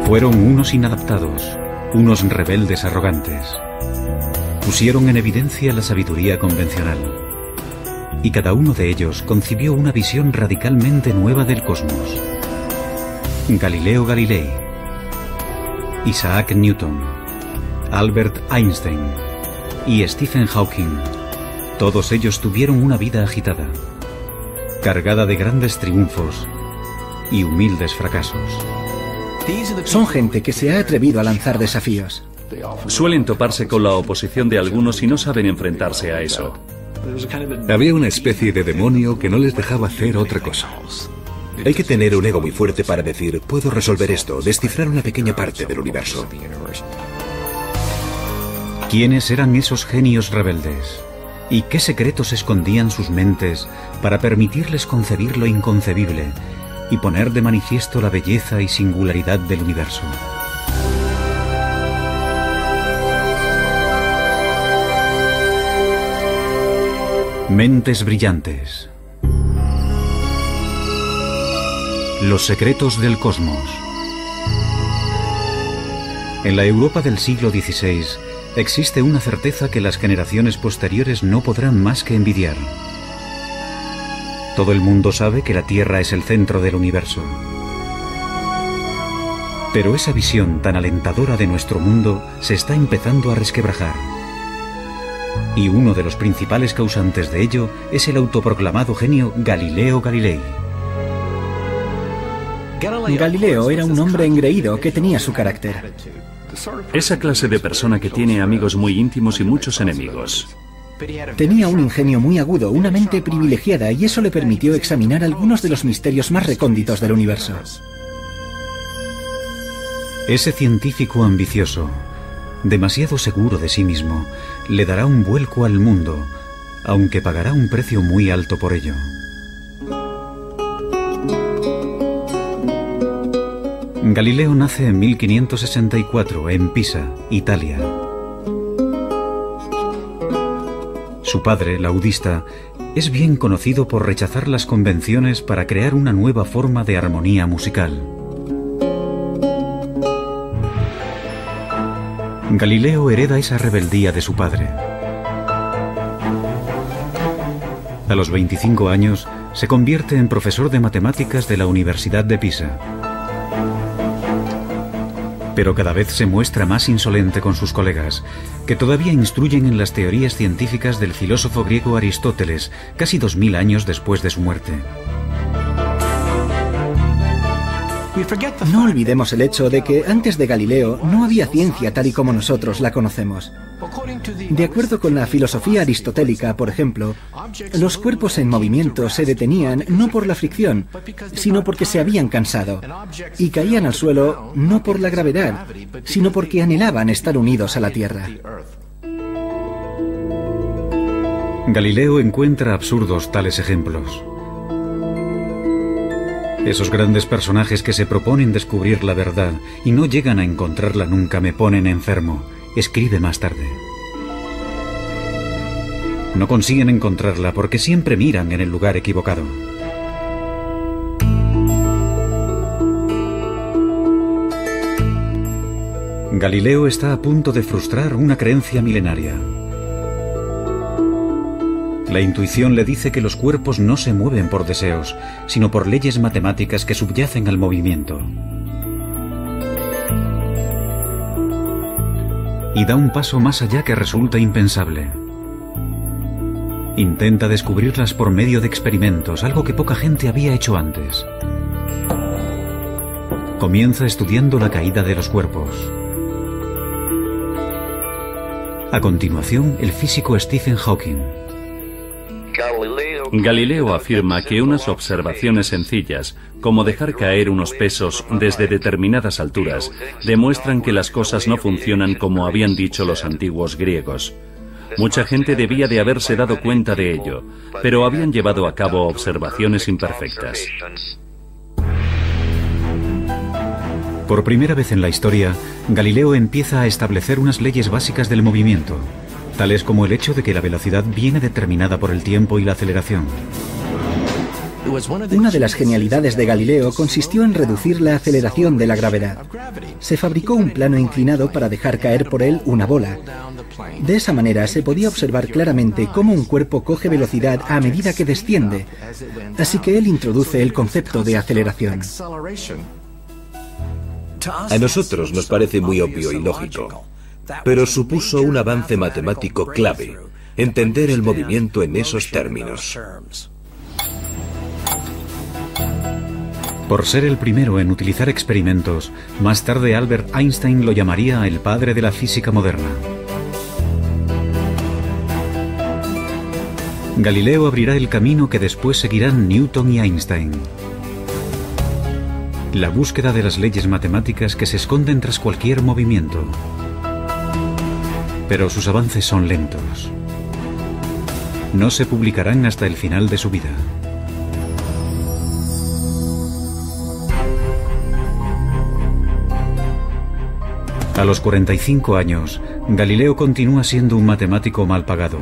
Fueron unos inadaptados, unos rebeldes arrogantes. Pusieron en evidencia la sabiduría convencional. Y cada uno de ellos concibió una visión radicalmente nueva del cosmos. Galileo Galilei, Isaac Newton, Albert Einstein y Stephen Hawking. Todos ellos tuvieron una vida agitada, cargada de grandes triunfos y humildes fracasos. Son gente que se ha atrevido a lanzar desafíos. Suelen toparse con la oposición de algunos y no saben enfrentarse a eso. Había una especie de demonio que no les dejaba hacer otra cosa. Hay que tener un ego muy fuerte para decir, puedo resolver esto, descifrar una pequeña parte del universo. ¿Quiénes eran esos genios rebeldes? ¿Y qué secretos escondían sus mentes para permitirles concebir lo inconcebible y poner de manifiesto la belleza y singularidad del universo? Mentes brillantes. Los secretos del cosmos. En la Europa del siglo XVI existe una certeza que las generaciones posteriores no podrán más que envidiar. Todo el mundo sabe que la Tierra es el centro del universo. Pero esa visión tan alentadora de nuestro mundo se está empezando a resquebrajar. Y uno de los principales causantes de ello es el autoproclamado genio Galileo Galilei. Galileo era un hombre engreído que tenía su carácter. Esa clase de persona que tiene amigos muy íntimos y muchos enemigos. Tenía un ingenio muy agudo, una mente privilegiada, y eso le permitió examinar algunos de los misterios más recónditos del universo. Ese científico ambicioso, demasiado seguro de sí mismo, le dará un vuelco al mundo, aunque pagará un precio muy alto por ello. Galileo nace en 1564 en Pisa, Italia. Su padre, laudista, es bien conocido por rechazar las convenciones para crear una nueva forma de armonía musical. Galileo hereda esa rebeldía de su padre. A los 25 años se convierte en profesor de matemáticas de la Universidad de Pisa. Pero cada vez se muestra más insolente con sus colegas, que todavía instruyen en las teorías científicas del filósofo griego Aristóteles, casi 2000 años después de su muerte. No olvidemos el hecho de que antes de Galileo no había ciencia tal y como nosotros la conocemos. De acuerdo con la filosofía aristotélica, por ejemplo, los cuerpos en movimiento se detenían no por la fricción, sino porque se habían cansado, y caían al suelo no por la gravedad, sino porque anhelaban estar unidos a la Tierra. Galileo encuentra absurdos tales ejemplos. Esos grandes personajes que se proponen descubrir la verdad y no llegan a encontrarla nunca me ponen enfermo, escribe más tarde. No consiguen encontrarla porque siempre miran en el lugar equivocado. Galileo está a punto de frustrar una creencia milenaria. La intuición le dice que los cuerpos no se mueven por deseos, sino por leyes matemáticas que subyacen al movimiento. Y da un paso más allá que resulta impensable. Intenta descubrirlas por medio de experimentos, algo que poca gente había hecho antes. Comienza estudiando la caída de los cuerpos. A continuación, el físico Stephen Hawking. Galileo afirma que unas observaciones sencillas, como dejar caer unos pesos desde determinadas alturas, demuestran que las cosas no funcionan como habían dicho los antiguos griegos. Mucha gente debía de haberse dado cuenta de ello, pero habían llevado a cabo observaciones imperfectas. Por primera vez en la historia, Galileo empieza a establecer unas leyes básicas del movimiento, tales como el hecho de que la velocidad viene determinada por el tiempo y la aceleración. Una de las genialidades de Galileo consistió en reducir la aceleración de la gravedad. Se fabricó un plano inclinado para dejar caer por él una bola. De esa manera se podía observar claramente cómo un cuerpo coge velocidad a medida que desciende. Así que él introduce el concepto de aceleración. A nosotros nos parece muy obvio y lógico, pero supuso un avance matemático clave, entender el movimiento en esos términos. Por ser el primero en utilizar experimentos, más tarde Albert Einstein lo llamaría el padre de la física moderna. Galileo abrirá el camino que después seguirán Newton y Einstein. La búsqueda de las leyes matemáticas que se esconden tras cualquier movimiento. Pero sus avances son lentos. No se publicarán hasta el final de su vida. A los 45 años, Galileo continúa siendo un matemático mal pagado.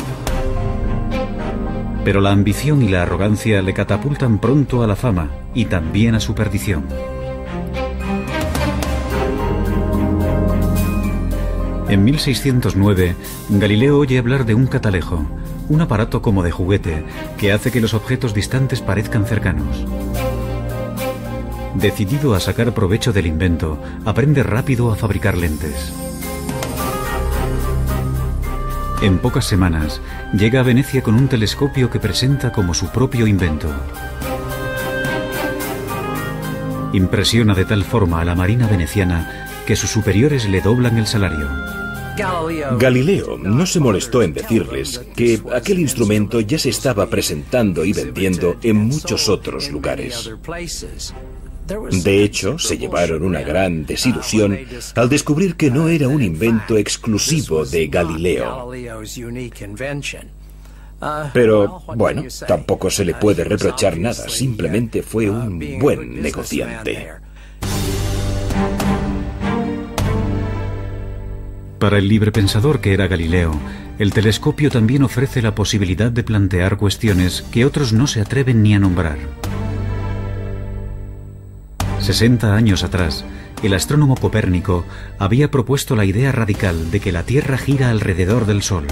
Pero la ambición y la arrogancia le catapultan pronto a la fama y también a su perdición. En 1609, Galileo oye hablar de un catalejo, un aparato como de juguete que hace que los objetos distantes parezcan cercanos. Decidido a sacar provecho del invento, aprende rápido a fabricar lentes. En pocas semanas, llega a Venecia con un telescopio que presenta como su propio invento. Impresiona de tal forma a la marina veneciana que sus superiores le doblan el salario. Galileo no se molestó en decirles que aquel instrumento ya se estaba presentando y vendiendo en muchos otros lugares. De hecho, se llevaron una gran desilusión al descubrir que no era un invento exclusivo de Galileo. Pero, bueno, tampoco se le puede reprochar nada, simplemente fue un buen negociante. Para el librepensador que era Galileo, el telescopio también ofrece la posibilidad de plantear cuestiones que otros no se atreven ni a nombrar. 60 años atrás, el astrónomo Copérnico había propuesto la idea radical de que la Tierra gira alrededor del Sol.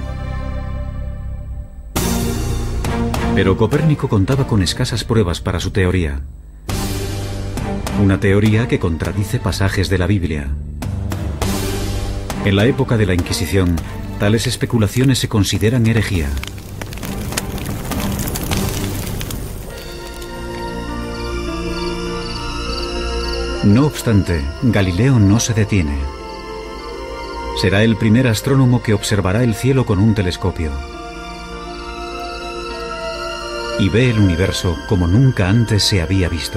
Pero Copérnico contaba con escasas pruebas para su teoría. Una teoría que contradice pasajes de la Biblia. En la época de la Inquisición, tales especulaciones se consideran herejía. No obstante, Galileo no se detiene. Será el primer astrónomo que observará el cielo con un telescopio. Y ve el universo como nunca antes se había visto.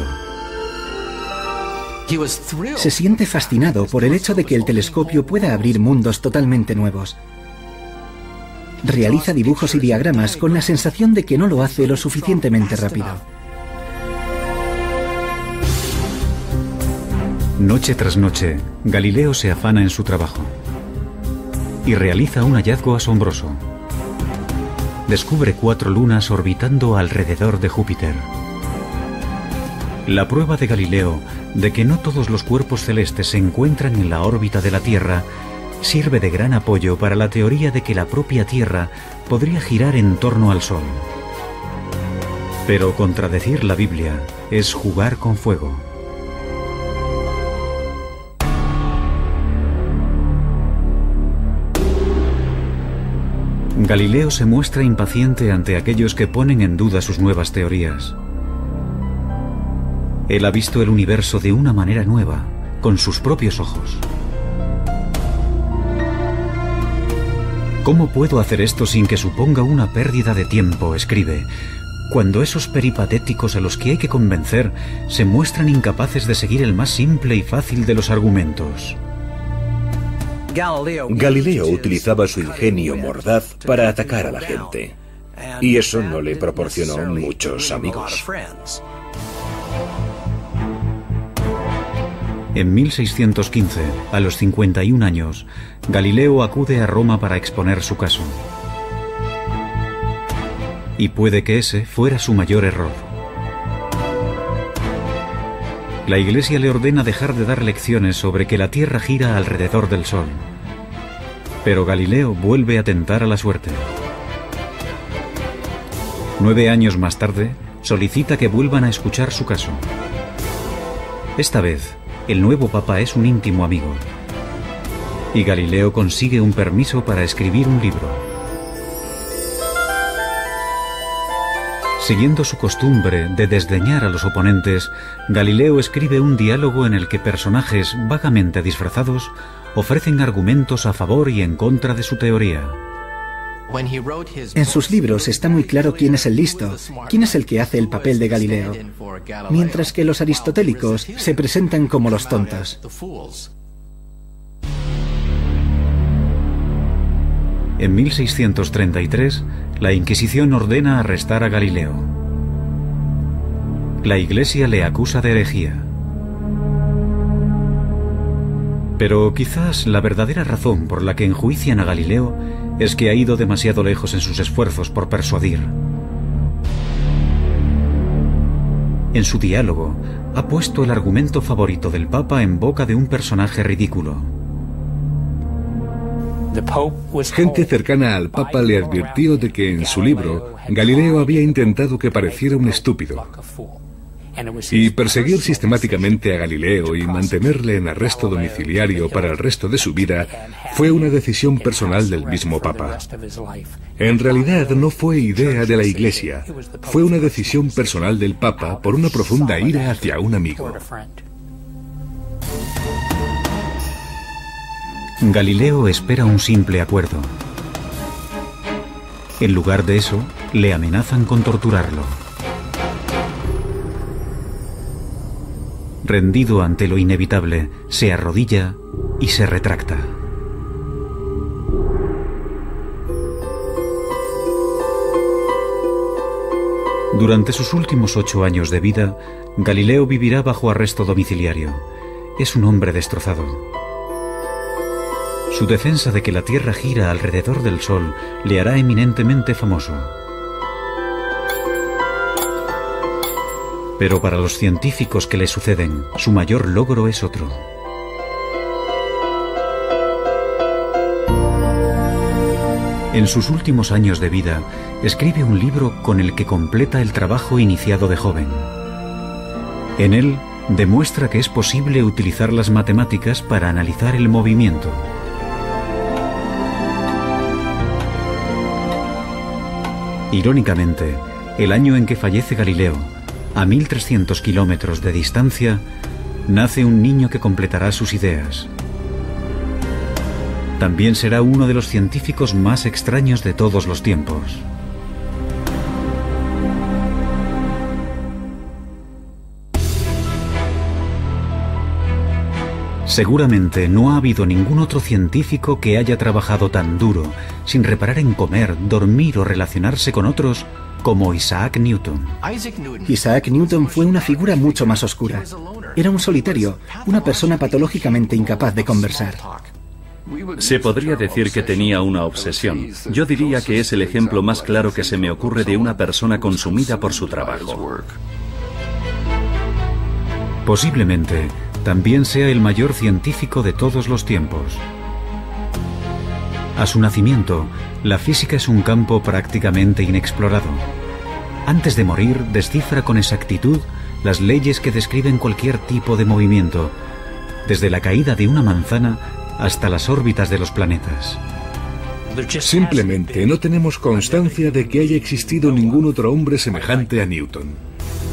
Se siente fascinado por el hecho de que el telescopio pueda abrir mundos totalmente nuevos. Realiza dibujos y diagramas con la sensación de que no lo hace lo suficientemente rápido. Noche tras noche, Galileo se afana en su trabajo y realiza un hallazgo asombroso. Descubre 4 lunas orbitando alrededor de Júpiter. La prueba de Galileo de que no todos los cuerpos celestes se encuentran en la órbita de la Tierra sirve de gran apoyo para la teoría de que la propia Tierra podría girar en torno al Sol. Pero contradecir la Biblia es jugar con fuego. Galileo se muestra impaciente ante aquellos que ponen en duda sus nuevas teorías. Él ha visto el universo de una manera nueva, con sus propios ojos. ¿Cómo puedo hacer esto sin que suponga una pérdida de tiempo?, escribe, cuando esos peripatéticos a los que hay que convencer se muestran incapaces de seguir el más simple y fácil de los argumentos. Galileo utilizaba su ingenio mordaz para atacar a la gente, y eso no le proporcionó muchos amigos. En 1615, a los 51 años, Galileo acude a Roma para exponer su caso. Y puede que ese fuera su mayor error. La Iglesia le ordena dejar de dar lecciones sobre que la Tierra gira alrededor del Sol. Pero Galileo vuelve a tentar a la suerte. 9 años más tarde, solicita que vuelvan a escuchar su caso. Esta vez, el nuevo papa es un íntimo amigo. Y Galileo consigue un permiso para escribir un libro. Siguiendo su costumbre de desdeñar a los oponentes, Galileo escribe un diálogo en el que personajes vagamente disfrazados ofrecen argumentos a favor y en contra de su teoría. En sus libros está muy claro quién es el listo, quién es el que hace el papel de Galileo, mientras que los aristotélicos se presentan como los tontos. En 1633, la Inquisición ordena arrestar a Galileo. La Iglesia le acusa de herejía. Pero quizás la verdadera razón por la que enjuician a Galileo es que ha ido demasiado lejos en sus esfuerzos por persuadir. En su diálogo, ha puesto el argumento favorito del Papa en boca de un personaje ridículo. Gente cercana al Papa le advirtió de que en su libro Galileo había intentado que pareciera un estúpido. Y perseguir sistemáticamente a Galileo y mantenerle en arresto domiciliario para el resto de su vida fue una decisión personal del mismo Papa. En realidad no fue idea de la Iglesia, fue una decisión personal del Papa por una profunda ira hacia un amigo. Galileo espera un simple acuerdo. En lugar de eso, le amenazan con torturarlo. Rendido ante lo inevitable, se arrodilla y se retracta. Durante sus últimos 8 años de vida, Galileo vivirá bajo arresto domiciliario. Es un hombre destrozado. Su defensa de que la Tierra gira alrededor del Sol le hará eminentemente famoso. Pero para los científicos que le suceden, su mayor logro es otro. En sus últimos años de vida, escribe un libro con el que completa el trabajo iniciado de joven. En él, demuestra que es posible utilizar las matemáticas para analizar el movimiento. Irónicamente, el año en que fallece Galileo, a 1300 kilómetros de distancia, nace un niño que completará sus ideas. También será uno de los científicos más extraños de todos los tiempos. Seguramente no ha habido ningún otro científico que haya trabajado tan duro, sin reparar en comer, dormir o relacionarse con otros, como Isaac Newton. Isaac Newton fue una figura mucho más oscura. Era un solitario, una persona patológicamente incapaz de conversar. Se podría decir que tenía una obsesión. Yo diría que es el ejemplo más claro que se me ocurre de una persona consumida por su trabajo. Posiblemente también sea el mayor científico de todos los tiempos. A su nacimiento, la física es un campo prácticamente inexplorado. Antes de morir, descifra con exactitud las leyes que describen cualquier tipo de movimiento, desde la caída de una manzana hasta las órbitas de los planetas. Simplemente no tenemos constancia de que haya existido ningún otro hombre semejante a Newton.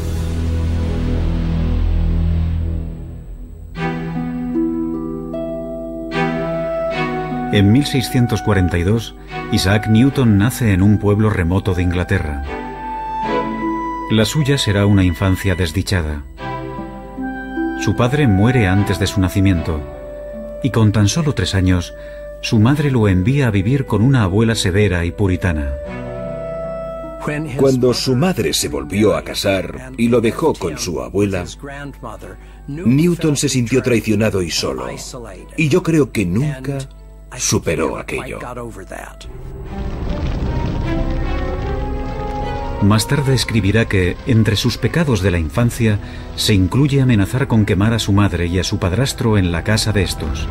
En 1642, Isaac Newton nace en un pueblo remoto de Inglaterra. La suya será una infancia desdichada. Su padre muere antes de su nacimiento, y con tan solo 3 años, su madre lo envía a vivir con una abuela severa y puritana. Cuando su madre se volvió a casar y lo dejó con su abuela, Newton se sintió traicionado y solo, y yo creo que nunca superó aquello. Más tarde escribirá que, entre sus pecados de la infancia, se incluye amenazar con quemar a su madre y a su padrastro en la casa de estos.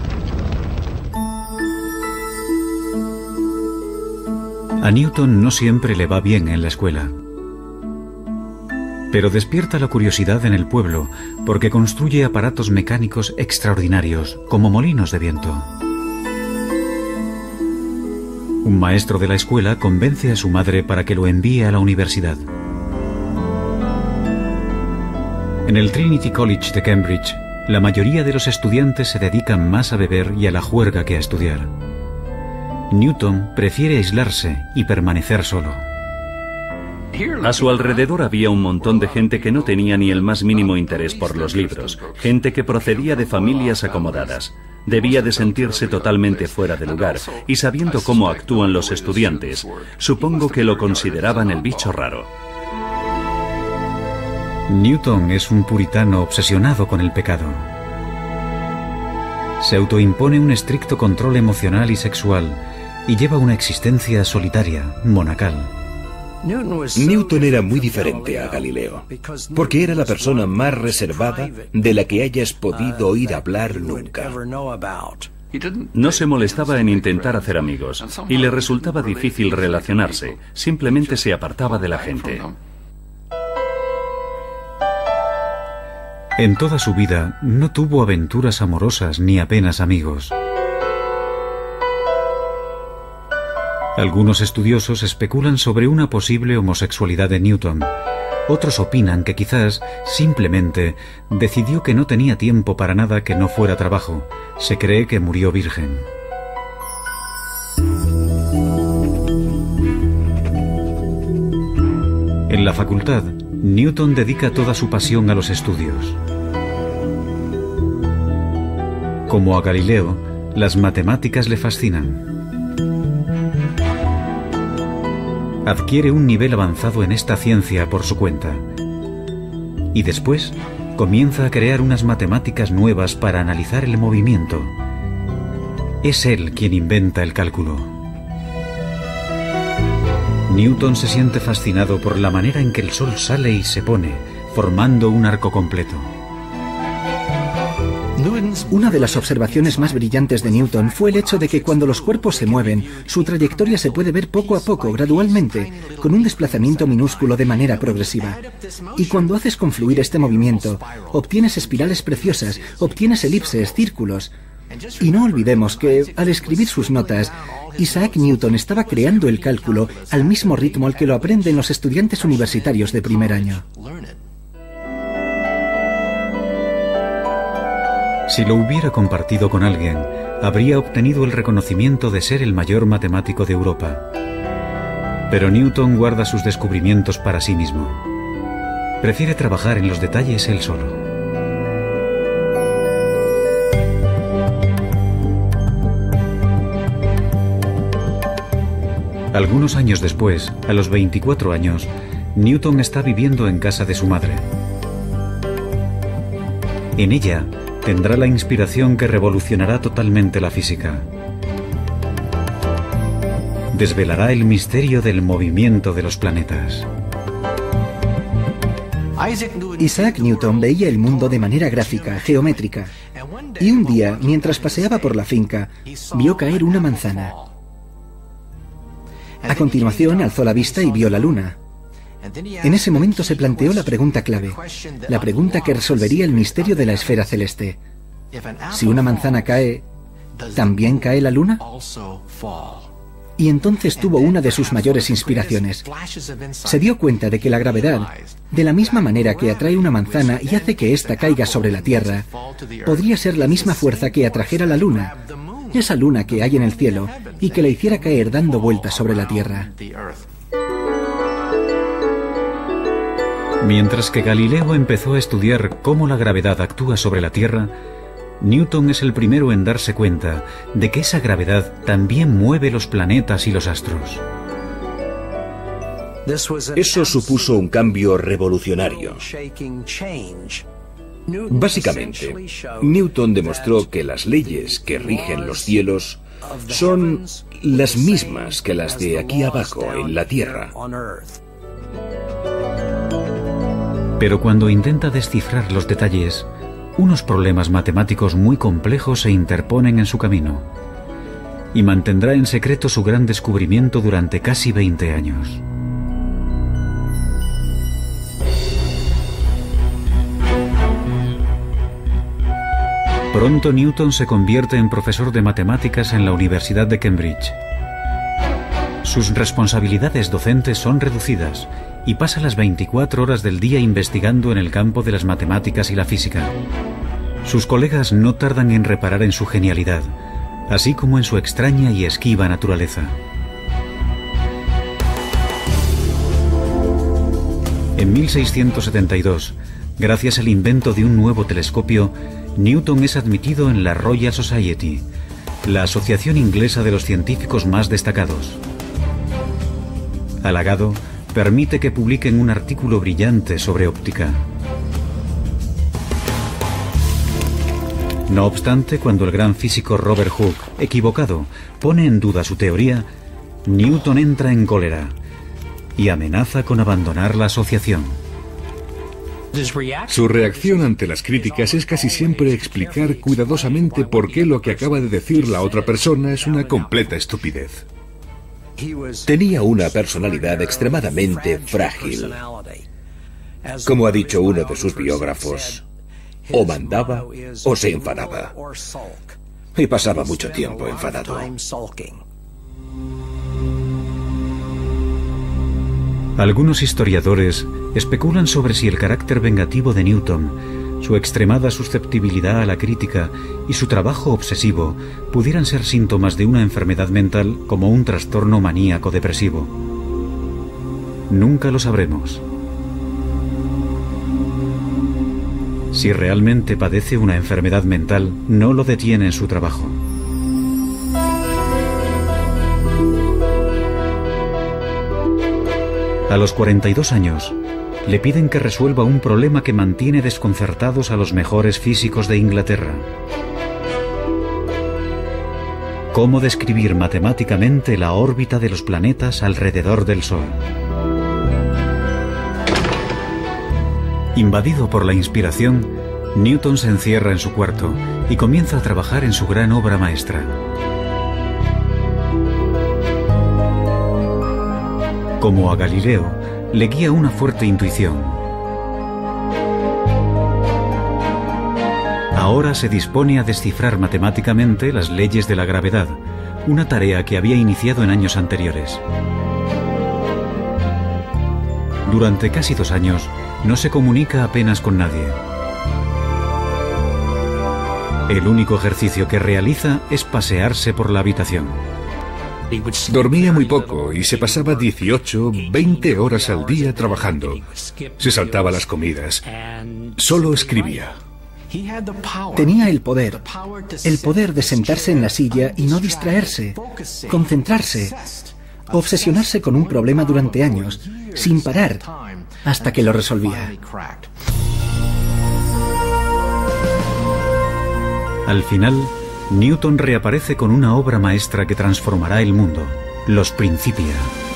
A Newton no siempre le va bien en la escuela. Pero despierta la curiosidad en el pueblo porque construye aparatos mecánicos extraordinarios, como molinos de viento. Un maestro de la escuela convence a su madre para que lo envíe a la universidad. En el Trinity College de Cambridge, la mayoría de los estudiantes se dedican más a beber y a la juerga que a estudiar. Newton prefiere aislarse y permanecer solo. A su alrededor había un montón de gente que no tenía ni el más mínimo interés por los libros, gente que procedía de familias acomodadas. Debía de sentirse totalmente fuera de lugar, y sabiendo cómo actúan los estudiantes, supongo que lo consideraban el bicho raro. Newton es un puritano obsesionado con el pecado. Se autoimpone un estricto control emocional y sexual, y lleva una existencia solitaria, monacal. Newton era muy diferente a Galileo, porque era la persona más reservada de la que hayas podido oír hablar nunca. No se molestaba en intentar hacer amigos, y le resultaba difícil relacionarse, simplemente se apartaba de la gente. En toda su vida no tuvo aventuras amorosas ni apenas amigos. Algunos estudiosos especulan sobre una posible homosexualidad de Newton. Otros opinan que quizás, simplemente, decidió que no tenía tiempo para nada que no fuera trabajo. Se cree que murió virgen. En la facultad, Newton dedica toda su pasión a los estudios. Como a Galileo, las matemáticas le fascinan. Adquiere un nivel avanzado en esta ciencia por su cuenta. Y después comienza a crear unas matemáticas nuevas para analizar el movimiento. Es él quien inventa el cálculo. Newton se siente fascinado por la manera en que el Sol sale y se pone, formando un arco completo. Una de las observaciones más brillantes de Newton fue el hecho de que cuando los cuerpos se mueven, su trayectoria se puede ver poco a poco, gradualmente, con un desplazamiento minúsculo de manera progresiva. Y cuando haces confluir este movimiento, obtienes espirales preciosas, obtienes elipses, círculos. Y no olvidemos que, al escribir sus notas, Isaac Newton estaba creando el cálculo al mismo ritmo al que lo aprenden los estudiantes universitarios de primer año. Si lo hubiera compartido con alguien, habría obtenido el reconocimiento de ser el mayor matemático de Europa. Pero Newton guarda sus descubrimientos para sí mismo. Prefiere trabajar en los detalles él solo. Algunos años después, a los 24 años, Newton está viviendo en casa de su madre. En ella, tendrá la inspiración que revolucionará totalmente la física. Desvelará el misterio del movimiento de los planetas. Isaac Newton veía el mundo de manera gráfica, geométrica. Y un día, mientras paseaba por la finca, vio caer una manzana. A continuación, alzó la vista y vio la luna. En ese momento se planteó la pregunta clave, la pregunta que resolvería el misterio de la esfera celeste. Si una manzana cae, ¿también cae la luna? Y entonces tuvo una de sus mayores inspiraciones. Se dio cuenta de que la gravedad, de la misma manera que atrae una manzana y hace que ésta caiga sobre la Tierra, podría ser la misma fuerza que atrajera la luna, esa luna que hay en el cielo, y que la hiciera caer dando vueltas sobre la Tierra. Mientras que Galileo empezó a estudiar cómo la gravedad actúa sobre la Tierra, Newton es el primero en darse cuenta de que esa gravedad también mueve los planetas y los astros. Eso supuso un cambio revolucionario. Básicamente, Newton demostró que las leyes que rigen los cielos son las mismas que las de aquí abajo, en la Tierra. Pero cuando intenta descifrar los detalles, unos problemas matemáticos muy complejos se interponen en su camino, y mantendrá en secreto su gran descubrimiento durante casi 20 años. Pronto Newton se convierte en profesor de matemáticas en la Universidad de Cambridge. Sus responsabilidades docentes son reducidas y pasa las 24 horas del día investigando en el campo de las matemáticas y la física. Sus colegas no tardan en reparar en su genialidad, así como en su extraña y esquiva naturaleza. En 1672, gracias al invento de un nuevo telescopio, Newton es admitido en la Royal Society, la asociación inglesa de los científicos más destacados. Halagado, permite que publiquen un artículo brillante sobre óptica. No obstante, cuando el gran físico Robert Hooke, equivocado, pone en duda su teoría, Newton entra en cólera y amenaza con abandonar la asociación. Su reacción ante las críticas es casi siempre explicar cuidadosamente por qué lo que acaba de decir la otra persona es una completa estupidez. Tenía una personalidad extremadamente frágil. Como ha dicho uno de sus biógrafos, o mandaba o se enfadaba. Y pasaba mucho tiempo enfadado. Algunos historiadores especulan sobre si el carácter vengativo de Newton, su extremada susceptibilidad a la crítica y su trabajo obsesivo pudieran ser síntomas de una enfermedad mental como un trastorno maníaco depresivo. Nunca lo sabremos. Si realmente padece una enfermedad mental, no lo detiene en su trabajo. A los 42 años, le piden que resuelva un problema que mantiene desconcertados a los mejores físicos de Inglaterra. ¿Cómo describir matemáticamente la órbita de los planetas alrededor del Sol? Invadido por la inspiración, Newton se encierra en su cuarto y comienza a trabajar en su gran obra maestra. Como a Galileo, le guía una fuerte intuición. Ahora se dispone a descifrar matemáticamente las leyes de la gravedad, una tarea que había iniciado en años anteriores. Durante casi 2 años, no se comunica apenas con nadie. El único ejercicio que realiza es pasearse por la habitación. Dormía muy poco y se pasaba 18, 20 horas al día trabajando. Se saltaba las comidas. Solo escribía. Tenía el poder de sentarse en la silla y no distraerse, concentrarse, obsesionarse con un problema durante años, sin parar, hasta que lo resolvía. Al final, Newton reaparece con una obra maestra que transformará el mundo, los Principia.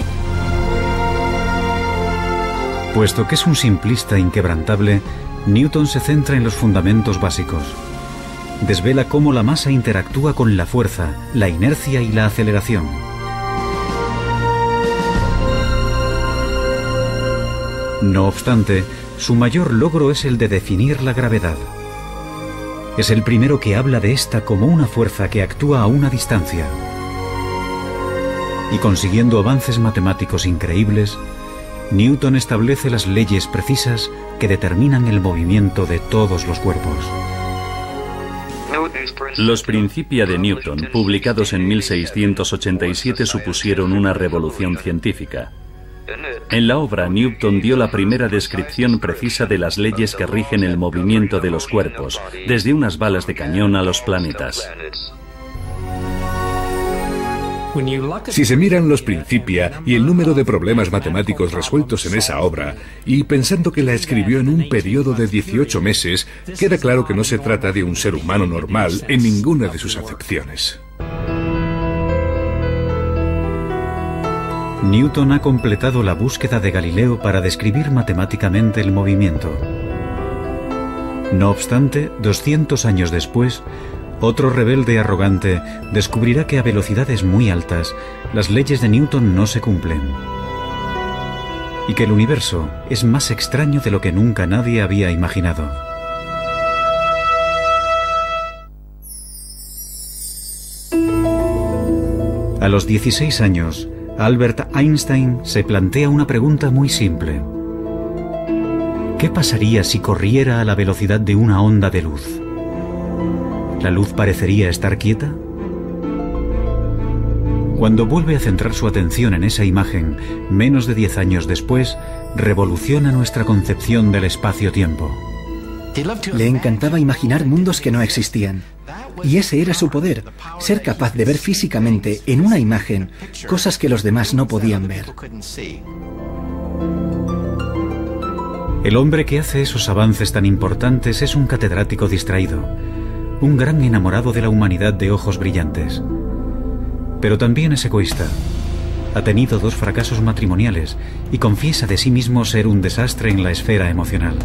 Puesto que es un simplista inquebrantable, Newton se centra en los fundamentos básicos. Desvela cómo la masa interactúa con la fuerza, la inercia y la aceleración. No obstante, su mayor logro es el de definir la gravedad. Es el primero que habla de esta como una fuerza que actúa a una distancia. Y consiguiendo avances matemáticos increíbles, Newton establece las leyes precisas que determinan el movimiento de todos los cuerpos. Los Principia de Newton, publicados en 1687, supusieron una revolución científica. En la obra, Newton dio la primera descripción precisa de las leyes que rigen el movimiento de los cuerpos, desde unas balas de cañón a los planetas. Si se miran los Principia y el número de problemas matemáticos resueltos en esa obra, y pensando que la escribió en un periodo de 18 meses, queda claro que no se trata de un ser humano normal en ninguna de sus acepciones. Newton ha completado la búsqueda de Galileo para describir matemáticamente el movimiento. No obstante, 200 años después, otro rebelde arrogante descubrirá que a velocidades muy altas las leyes de Newton no se cumplen y que el universo es más extraño de lo que nunca nadie había imaginado. A los 16 años, Albert Einstein se plantea una pregunta muy simple. ¿Qué pasaría si corriera a la velocidad de una onda de luz? ¿La luz parecería estar quieta? Cuando vuelve a centrar su atención en esa imagen, menos de 10 años después, revoluciona nuestra concepción del espacio-tiempo. Le encantaba imaginar mundos que no existían. Y ese era su poder, ser capaz de ver físicamente en una imagen cosas que los demás no podían ver. El hombre que hace esos avances tan importantes es un catedrático distraído, un gran enamorado de la humanidad de ojos brillantes. Pero también es egoísta. Ha tenido 2 fracasos matrimoniales y confiesa de sí mismo ser un desastre en la esfera emocional.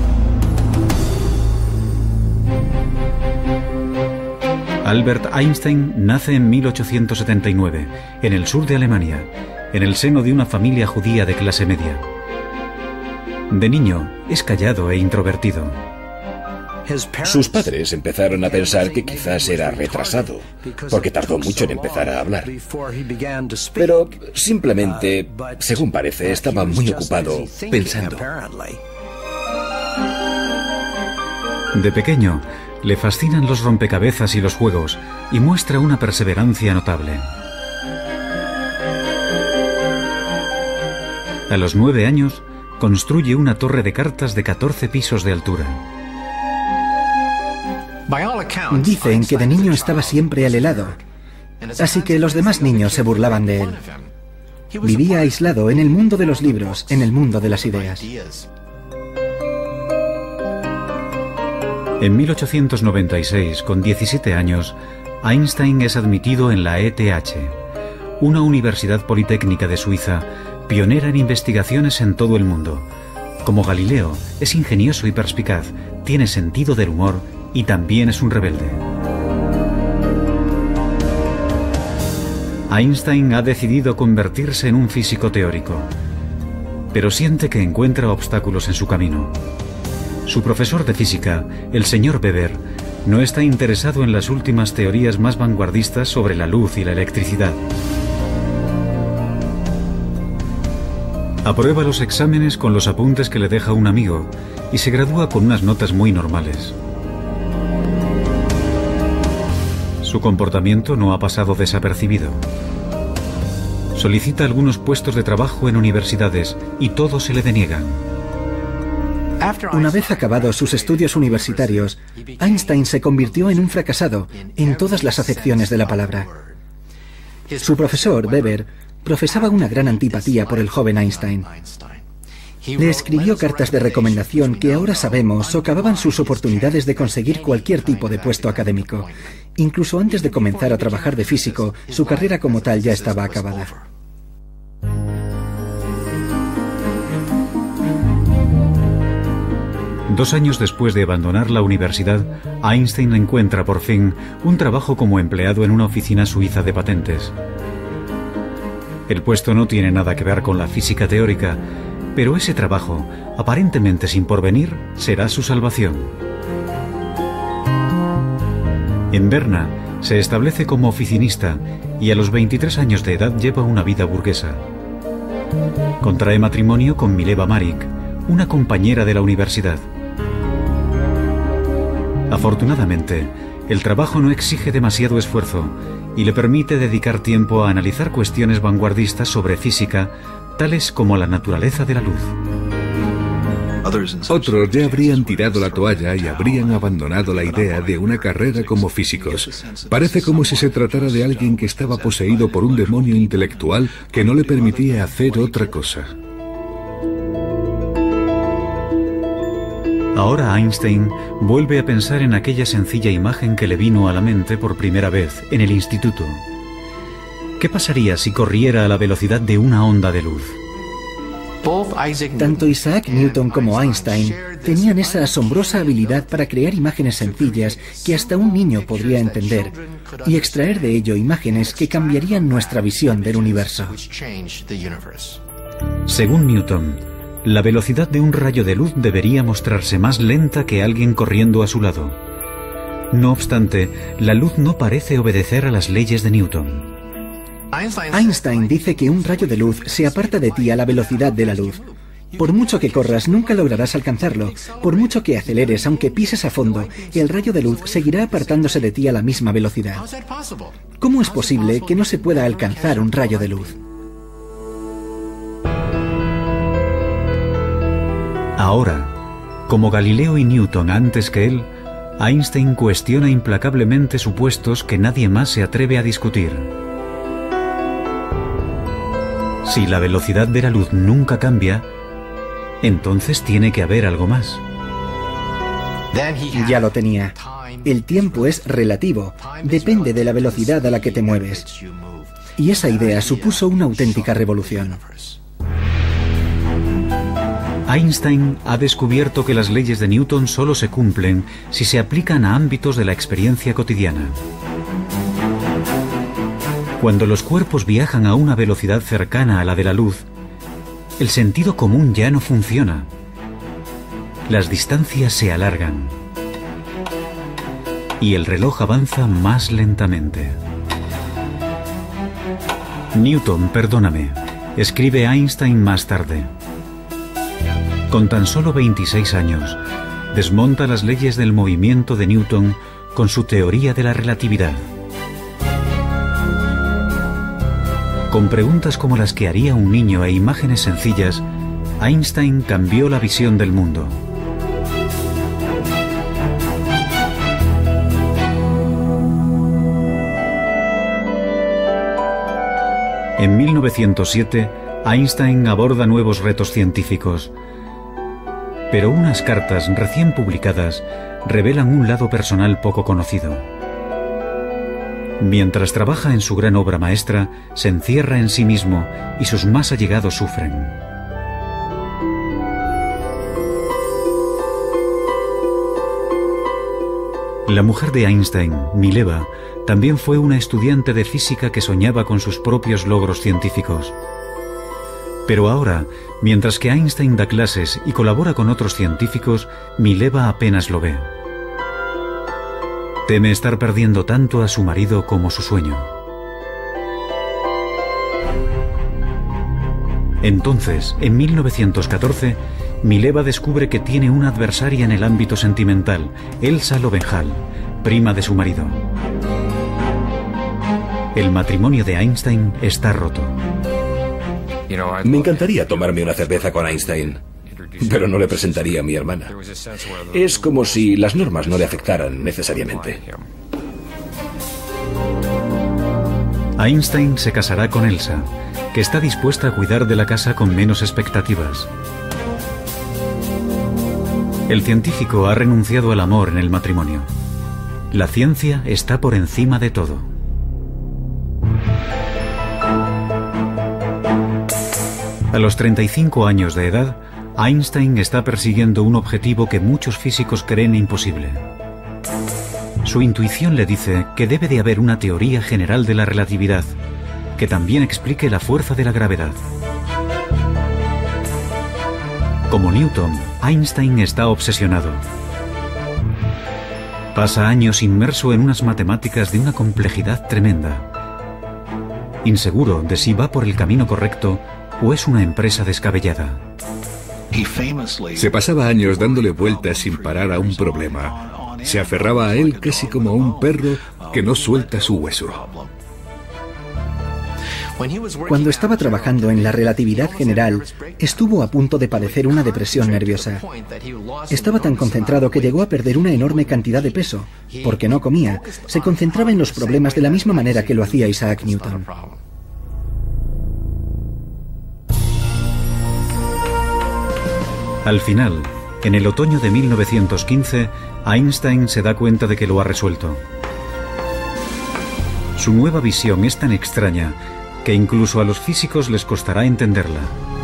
Albert Einstein nace en 1879, en el sur de Alemania, en el seno de una familia judía de clase media. De niño, es callado e introvertido. Sus padres empezaron a pensar que quizás era retrasado, porque tardó mucho en empezar a hablar. Pero simplemente, según parece, estaba muy ocupado pensando. De pequeño, le fascinan los rompecabezas y los juegos, y muestra una perseverancia notable. A los 9 años, construye una torre de cartas de 14 pisos de altura. Dicen que de niño estaba siempre al helado, así que los demás niños se burlaban de él. Vivía aislado en el mundo de los libros, en el mundo de las ideas. En 1896, con 17 años, Einstein es admitido en la ETH, una universidad politécnica de Suiza, pionera en investigaciones en todo el mundo. Como Galileo, es ingenioso y perspicaz, tiene sentido del humor y también es un rebelde. Einstein ha decidido convertirse en un físico teórico, pero siente que encuentra obstáculos en su camino. Su profesor de física, el señor Weber, no está interesado en las últimas teorías más vanguardistas sobre la luz y la electricidad. Aprueba los exámenes con los apuntes que le deja un amigo y se gradúa con unas notas muy normales. Su comportamiento no ha pasado desapercibido. Solicita algunos puestos de trabajo en universidades y todos se le deniegan. Una vez acabados sus estudios universitarios, Einstein se convirtió en un fracasado en todas las acepciones de la palabra. Su profesor, Weber, profesaba una gran antipatía por el joven Einstein. Le escribió cartas de recomendación que ahora sabemos socavaban sus oportunidades de conseguir cualquier tipo de puesto académico. Incluso antes de comenzar a trabajar de físico, su carrera como tal ya estaba acabada. Dos años después de abandonar la universidad, Einstein encuentra por fin un trabajo como empleado en una oficina suiza de patentes. El puesto no tiene nada que ver con la física teórica, pero ese trabajo, aparentemente sin porvenir, será su salvación. En Berna se establece como oficinista y a los 23 años de edad lleva una vida burguesa. Contrae matrimonio con Mileva Marik, una compañera de la universidad. Afortunadamente, el trabajo no exige demasiado esfuerzo y le permite dedicar tiempo a analizar cuestiones vanguardistas sobre física, tales como la naturaleza de la luz. Otros ya habrían tirado la toalla y habrían abandonado la idea de una carrera como físicos. Parece como si se tratara de alguien que estaba poseído por un demonio intelectual que no le permitía hacer otra cosa. Ahora Einstein vuelve a pensar en aquella sencilla imagen que le vino a la mente por primera vez en el instituto. ¿Qué pasaría si corriera a la velocidad de una onda de luz? Tanto Isaac Newton como Einstein tenían esa asombrosa habilidad para crear imágenes sencillas que hasta un niño podría entender y extraer de ello imágenes que cambiarían nuestra visión del universo. Según Newton, la velocidad de un rayo de luz debería mostrarse más lenta que alguien corriendo a su lado. No obstante, la luz no parece obedecer a las leyes de Newton. Einstein dice que un rayo de luz se aparta de ti a la velocidad de la luz. Por mucho que corras, nunca lograrás alcanzarlo. Por mucho que aceleres, aunque pises a fondo, el rayo de luz seguirá apartándose de ti a la misma velocidad. ¿Cómo es posible que no se pueda alcanzar un rayo de luz? Ahora, como Galileo y Newton antes que él, Einstein cuestiona implacablemente supuestos que nadie más se atreve a discutir. Si la velocidad de la luz nunca cambia, entonces tiene que haber algo más. Ya lo tenía. El tiempo es relativo, depende de la velocidad a la que te mueves. Y esa idea supuso una auténtica revolución. Einstein ha descubierto que las leyes de Newton solo se cumplen si se aplican a ámbitos de la experiencia cotidiana. Cuando los cuerpos viajan a una velocidad cercana a la de la luz, el sentido común ya no funciona. Las distancias se alargan y el reloj avanza más lentamente. Newton, perdóname, escribe Einstein más tarde. Con tan solo 26 años, desmonta las leyes del movimiento de Newton con su teoría de la relatividad. Con preguntas como las que haría un niño e imágenes sencillas, Einstein cambió la visión del mundo. En 1907, Einstein aborda nuevos retos científicos. Pero unas cartas recién publicadas revelan un lado personal poco conocido. Mientras trabaja en su gran obra maestra, se encierra en sí mismo y sus más allegados sufren. La mujer de Einstein, Mileva, también fue una estudiante de física que soñaba con sus propios logros científicos. Pero ahora, mientras que Einstein da clases y colabora con otros científicos, Mileva apenas lo ve. Teme estar perdiendo tanto a su marido como su sueño. Entonces, en 1914, Mileva descubre que tiene una adversaria en el ámbito sentimental, Elsa Lowenthal, prima de su marido. El matrimonio de Einstein está roto. Me encantaría tomarme una cerveza con Einstein, pero no le presentaría a mi hermana. Es como si las normas no le afectaran necesariamente. Einstein se casará con Elsa, que está dispuesta a cuidar de la casa con menos expectativas. El científico ha renunciado al amor en el matrimonio. La ciencia está por encima de todo. A los 35 años de edad, Einstein está persiguiendo un objetivo que muchos físicos creen imposible. Su intuición le dice que debe de haber una teoría general de la relatividad, que también explique la fuerza de la gravedad. Como Newton, Einstein está obsesionado. Pasa años inmerso en unas matemáticas de una complejidad tremenda. Inseguro de si va por el camino correcto o es una empresa descabellada. Se pasaba años dándole vueltas sin parar a un problema. Se aferraba a él casi como a un perro que no suelta su hueso. Cuando estaba trabajando en la relatividad general, estuvo a punto de padecer una depresión nerviosa. Estaba tan concentrado que llegó a perder una enorme cantidad de peso. Porque no comía, se concentraba en los problemas de la misma manera que lo hacía Isaac Newton. Al final, en el otoño de 1915, Einstein se da cuenta de que lo ha resuelto. Su nueva visión es tan extraña que incluso a los físicos les costará entenderla.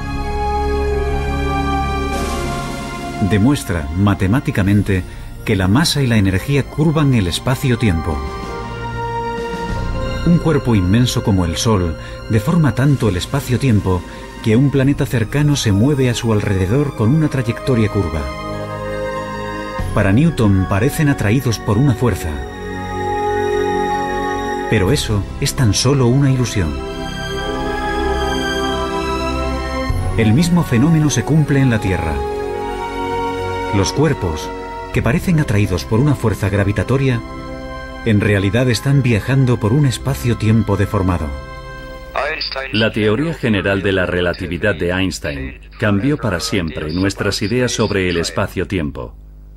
Demuestra matemáticamente que la masa y la energía curvan el espacio-tiempo. Un cuerpo inmenso como el Sol deforma tanto el espacio-tiempo que un planeta cercano se mueve a su alrededor con una trayectoria curva. Para Newton parecen atraídos por una fuerza. Pero eso es tan solo una ilusión. El mismo fenómeno se cumple en la Tierra. Los cuerpos, que parecen atraídos por una fuerza gravitatoria, en realidad están viajando por un espacio-tiempo deformado. La teoría general de la relatividad de Einstein cambió para siempre nuestras ideas sobre el espacio-tiempo.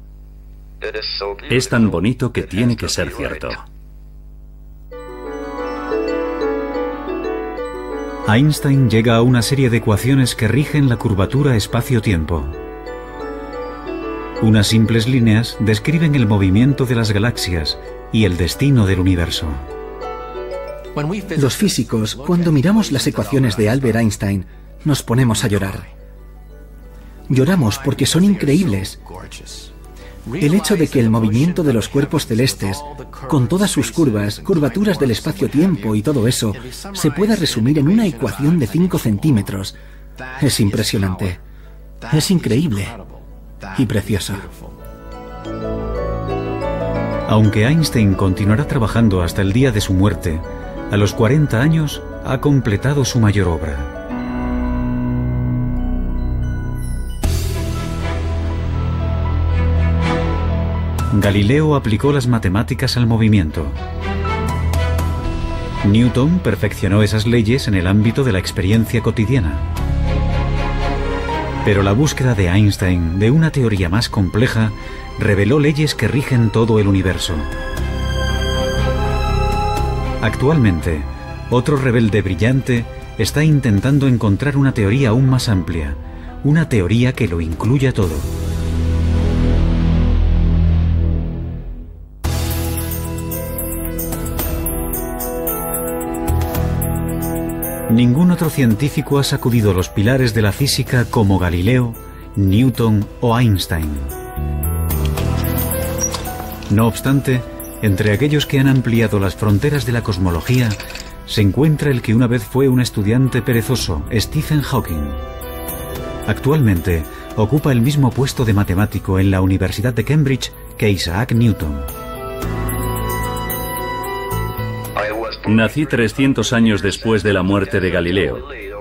Es tan bonito que tiene que ser cierto. Einstein llega a una serie de ecuaciones que rigen la curvatura espacio-tiempo. Unas simples líneas describen el movimiento de las galaxias y el destino del universo. Los físicos, cuando miramos las ecuaciones de Albert Einstein, nos ponemos a llorar. Lloramos porque son increíbles. El hecho de que el movimiento de los cuerpos celestes, con todas sus curvas, curvaturas del espacio-tiempo y todo eso, se pueda resumir en una ecuación de 5 centímetros, es impresionante. Es increíble y precioso. Aunque Einstein continuará trabajando hasta el día de su muerte, a los 40 años ha completado su mayor obra. Galileo aplicó las matemáticas al movimiento. Newton perfeccionó esas leyes en el ámbito de la experiencia cotidiana. Pero la búsqueda de Einstein de una teoría más compleja reveló leyes que rigen todo el universo. Actualmente, otro rebelde brillante está intentando encontrar una teoría aún más amplia, una teoría que lo incluya todo. Ningún otro científico ha sacudido los pilares de la física como Galileo, Newton o Einstein. No obstante, entre aquellos que han ampliado las fronteras de la cosmología, se encuentra el que una vez fue un estudiante perezoso, Stephen Hawking. Actualmente, ocupa el mismo puesto de matemático en la Universidad de Cambridge que Isaac Newton. Nací 300 años después de la muerte de Galileo.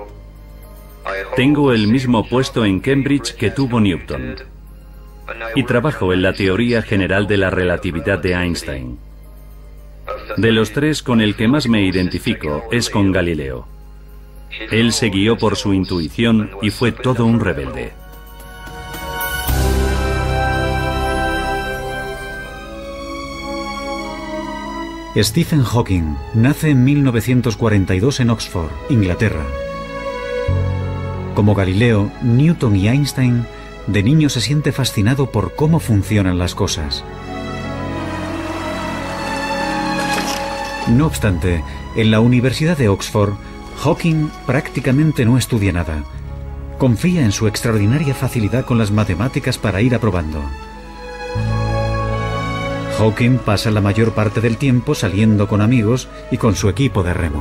Tengo el mismo puesto en Cambridge que tuvo Newton. Y trabajo en la teoría general de la relatividad de Einstein. De los tres, con el que más me identifico es con Galileo. Él se guió por su intuición y fue todo un rebelde. Stephen Hawking nace en 1942 en Oxford, Inglaterra. Como Galileo, Newton y Einstein, de niño se siente fascinado por cómo funcionan las cosas. No obstante, en la Universidad de Oxford, Hawking prácticamente no estudia nada. Confía en su extraordinaria facilidad con las matemáticas para ir aprobando. Hawking pasa la mayor parte del tiempo saliendo con amigos y con su equipo de remo.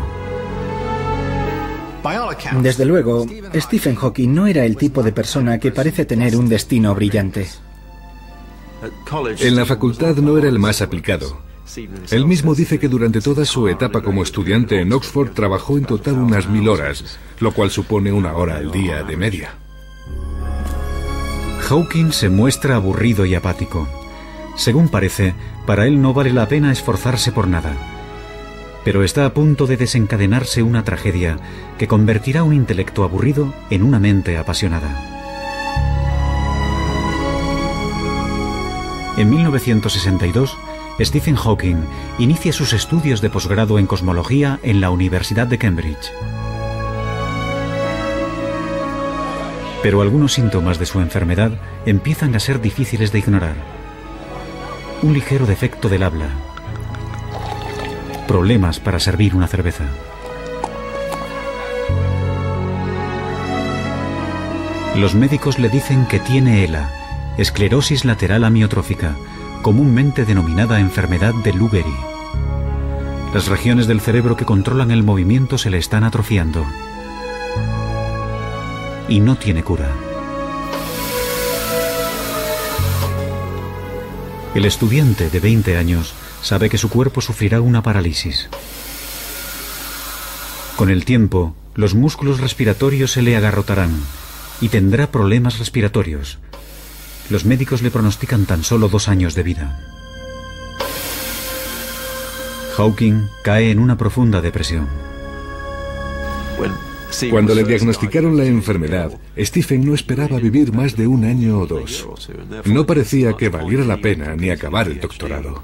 Desde luego, Stephen Hawking no era el tipo de persona que parece tener un destino brillante. En la facultad no era el más aplicado. Él mismo dice que durante toda su etapa como estudiante en Oxford trabajó en total unas 1000 horas, lo cual supone 1 hora al día de media. Hawking se muestra aburrido y apático. Según parece, para él no vale la pena esforzarse por nada. Pero está a punto de desencadenarse una tragedia que convertirá un intelecto aburrido en una mente apasionada. En 1962, Stephen Hawking inicia sus estudios de posgrado en cosmología en la Universidad de Cambridge. Pero algunos síntomas de su enfermedad empiezan a ser difíciles de ignorar. Un ligero defecto del habla, problemas para servir una cerveza. Los médicos le dicen que tiene ELA, esclerosis lateral amiotrófica, comúnmente denominada enfermedad de Lou Gehrig. Las regiones del cerebro que controlan el movimiento se le están atrofiando. Y no tiene cura. El estudiante de 20 años sabe que su cuerpo sufrirá una parálisis. Con el tiempo, los músculos respiratorios se le agarrotarán y tendrá problemas respiratorios. Los médicos le pronostican tan solo 2 años de vida. Hawking cae en una profunda depresión. Cuando le diagnosticaron la enfermedad, Stephen no esperaba vivir más de 1 año o 2. No parecía que valiera la pena ni acabar el doctorado.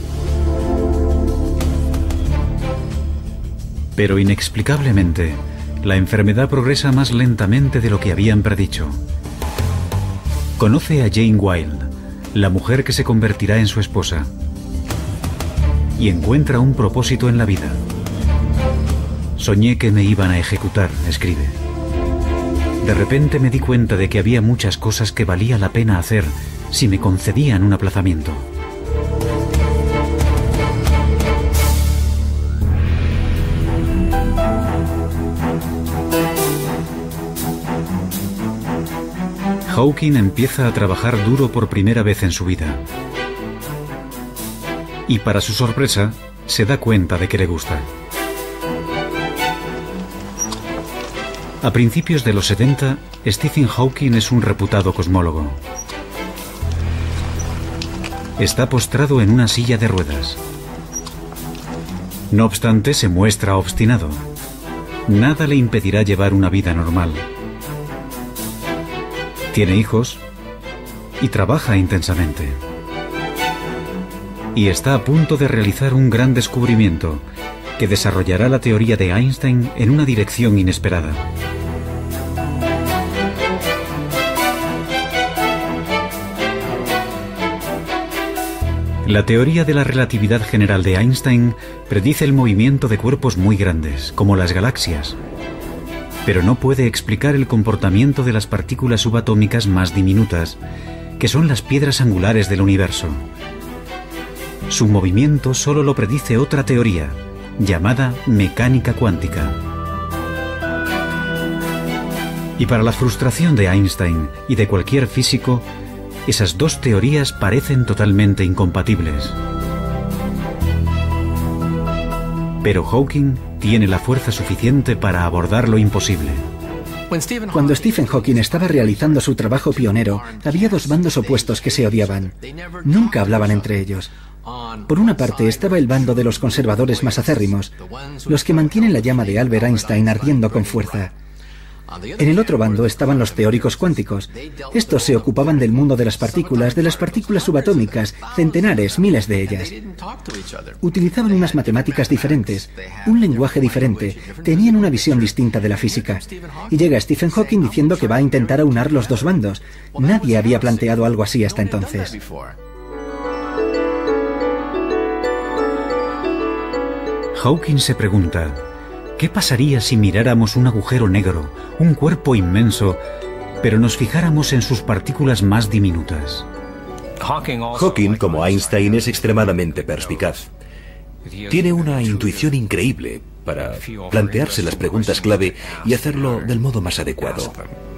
Pero inexplicablemente, la enfermedad progresa más lentamente de lo que habían predicho. Conoce a Jane Wilde, la mujer que se convertirá en su esposa, y encuentra un propósito en la vida. Soñé que me iban a ejecutar, escribe. De repente me di cuenta de que había muchas cosas que valía la pena hacer si me concedían un aplazamiento. Hawking empieza a trabajar duro por primera vez en su vida. Y para su sorpresa, se da cuenta de que le gusta. A principios de los 70, Stephen Hawking es un reputado cosmólogo. Está postrado en una silla de ruedas. No obstante, se muestra obstinado. Nada le impedirá llevar una vida normal. Tiene hijos y trabaja intensamente. Y está a punto de realizar un gran descubrimiento que desarrollará la teoría de Einstein en una dirección inesperada. La teoría de la relatividad general de Einstein predice el movimiento de cuerpos muy grandes, como las galaxias, pero no puede explicar el comportamiento de las partículas subatómicas más diminutas, que son las piedras angulares del universo. Su movimiento solo lo predice otra teoría, llamada mecánica cuántica. Y para la frustración de Einstein y de cualquier físico, esas dos teorías parecen totalmente incompatibles. Pero Hawking tiene la fuerza suficiente para abordar lo imposible. Cuando Stephen Hawking estaba realizando su trabajo pionero, había 2 bandos opuestos que se odiaban. Nunca hablaban entre ellos. Por una parte estaba el bando de los conservadores más acérrimos, los que mantienen la llama de Albert Einstein ardiendo con fuerza. En el otro bando estaban los teóricos cuánticos. Estos se ocupaban del mundo de las partículas subatómicas, centenares, miles de ellas. Utilizaban unas matemáticas diferentes, un lenguaje diferente, tenían una visión distinta de la física. Y llega Stephen Hawking diciendo que va a intentar aunar los 2 bandos. Nadie había planteado algo así hasta entonces. Hawking se pregunta: ¿qué pasaría si miráramos un agujero negro, un cuerpo inmenso, pero nos fijáramos en sus partículas más diminutas? Hawking, como Einstein, es extremadamente perspicaz. Tiene una intuición increíble para plantearse las preguntas clave y hacerlo del modo más adecuado.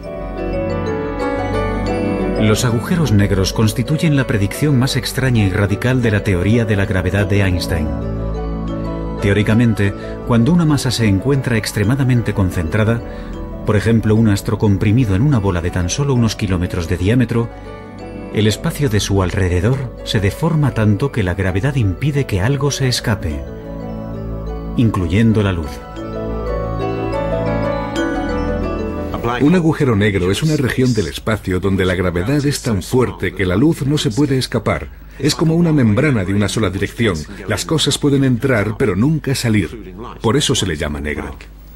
Los agujeros negros constituyen la predicción más extraña y radical de la teoría de la gravedad de Einstein. Teóricamente, cuando una masa se encuentra extremadamente concentrada, por ejemplo un astro comprimido en una bola de tan solo unos kilómetros de diámetro, el espacio de su alrededor se deforma tanto que la gravedad impide que algo se escape, incluyendo la luz. Un agujero negro es una región del espacio donde la gravedad es tan fuerte que la luz no se puede escapar. Es como una membrana de una sola dirección. Las cosas pueden entrar, pero nunca salir. Por eso se le llama negro.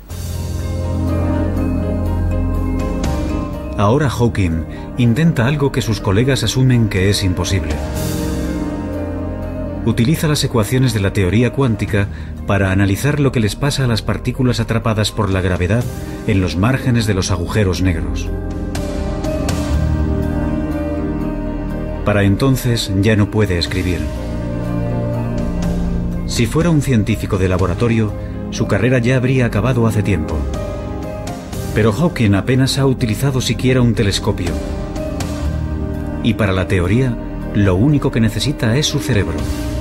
Ahora Hawking intenta algo que sus colegas asumen que es imposible. Utiliza las ecuaciones de la teoría cuántica para analizar lo que les pasa a las partículas atrapadas por la gravedad en los márgenes de los agujeros negros. Para entonces ya no puede escribir. Si fuera un científico de laboratorio, su carrera ya habría acabado hace tiempo. Pero Hawking apenas ha utilizado siquiera un telescopio. Y para la teoría, lo único que necesita es su cerebro.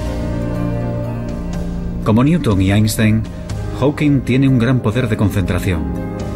Como Newton y Einstein, Hawking tiene un gran poder de concentración.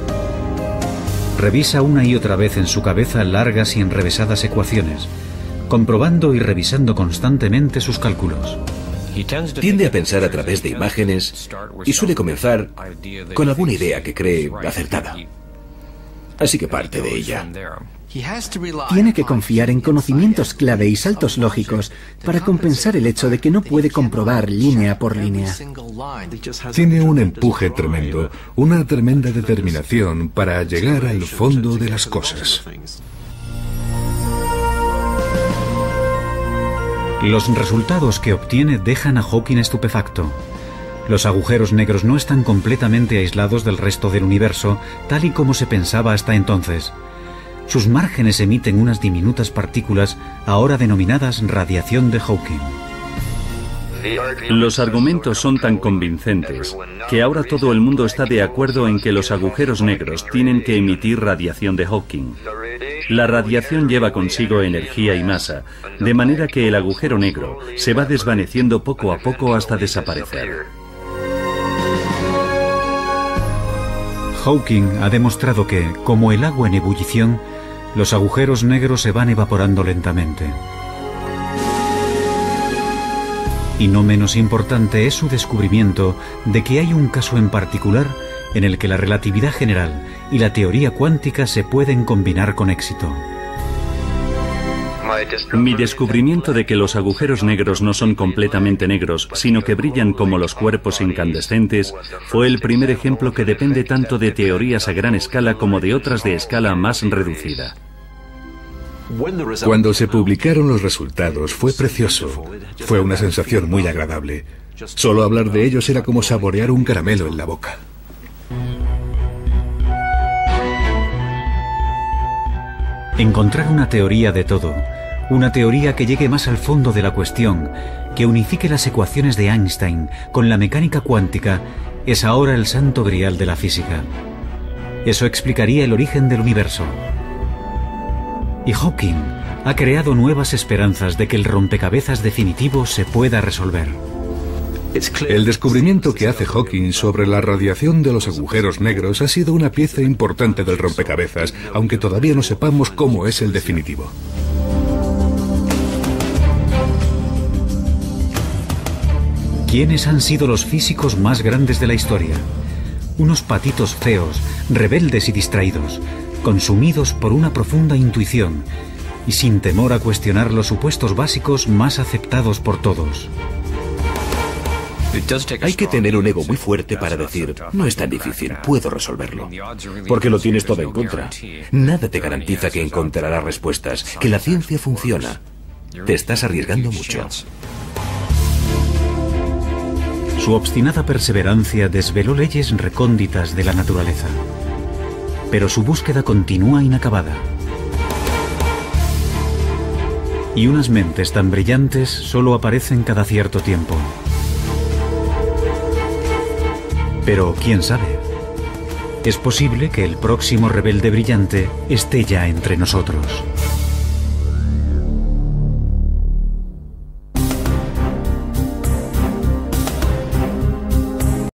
Revisa una y otra vez en su cabeza largas y enrevesadas ecuaciones, comprobando y revisando constantemente sus cálculos. Tiende a pensar a través de imágenes y suele comenzar con alguna idea que cree acertada. Así que parte de ella. Tiene que confiar en conocimientos clave y saltos lógicos para compensar el hecho de que no puede comprobar línea por línea. Tiene un empuje tremendo, una tremenda determinación para llegar al fondo de las cosas. Los resultados que obtiene dejan a Hawking estupefacto. Los agujeros negros no están completamente aislados del resto del universo, tal y como se pensaba hasta entonces. Sus márgenes emiten unas diminutas partículas, ahora denominadas radiación de Hawking. Los argumentos son tan convincentes que ahora todo el mundo está de acuerdo en que los agujeros negros tienen que emitir radiación de Hawking. La radiación lleva consigo energía y masa, de manera que el agujero negro se va desvaneciendo poco a poco hasta desaparecer. Hawking ha demostrado que, como el agua en ebullición, los agujeros negros se van evaporando lentamente. Y no menos importante es su descubrimiento de que hay un caso en particular en el que la relatividad general y la teoría cuántica se pueden combinar con éxito. Mi descubrimiento de que los agujeros negros no son completamente negros, sino que brillan como los cuerpos incandescentes, fue el primer ejemplo que depende tanto de teorías a gran escala como de otras de escala más reducida. Cuando se publicaron los resultados fue precioso. Fue una sensación muy agradable. Solo hablar de ellos era como saborear un caramelo en la boca. Encontrar una teoría de todo, una teoría que llegue más al fondo de la cuestión, que unifique las ecuaciones de Einstein con la mecánica cuántica, es ahora el santo grial de la física. Eso explicaría el origen del universo. Y Hawking ha creado nuevas esperanzas de que el rompecabezas definitivo se pueda resolver. El descubrimiento que hace Hawking sobre la radiación de los agujeros negros ha sido una pieza importante del rompecabezas, aunque todavía no sepamos cómo es el definitivo. ¿Quiénes han sido los físicos más grandes de la historia? Unos patitos feos, rebeldes y distraídos, consumidos por una profunda intuición y sin temor a cuestionar los supuestos básicos más aceptados por todos. Hay que tener un ego muy fuerte para decir, no es tan difícil, puedo resolverlo. Porque lo tienes todo en contra. Nada te garantiza que encontrarás respuestas, que la ciencia funciona. Te estás arriesgando mucho. Su obstinada perseverancia desveló leyes recónditas de la naturaleza. Pero su búsqueda continúa inacabada. Y unas mentes tan brillantes solo aparecen cada cierto tiempo. Pero quién sabe, es posible que el próximo rebelde brillante esté ya entre nosotros.